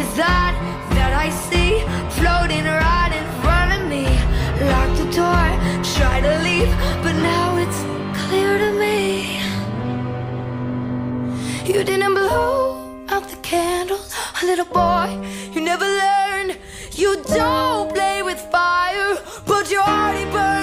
is that I see floating right in front of me? Lock the door, try to leave, but now it's clear to me. You didn't blow out the candles, a little boy, you never learned. You don't play with fire, but your heart it burns.